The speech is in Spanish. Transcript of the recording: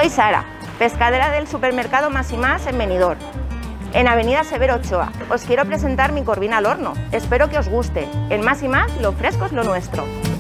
Soy Sara, pescadera del supermercado Más y Más en Benidorm, en Avenida Severo Ochoa. Os quiero presentar mi corvina al horno. Espero que os guste. En Más y Más, lo fresco es lo nuestro.